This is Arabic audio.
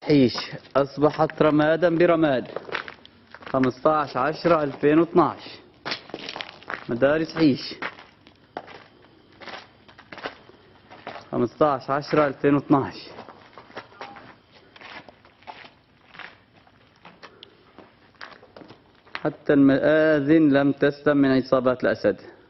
حيش أصبحت رمادا برماد. 15/10/2012 مدارس حيش. 15/10/2012. حتى المآذن لم تسلم من إصابات الأسد.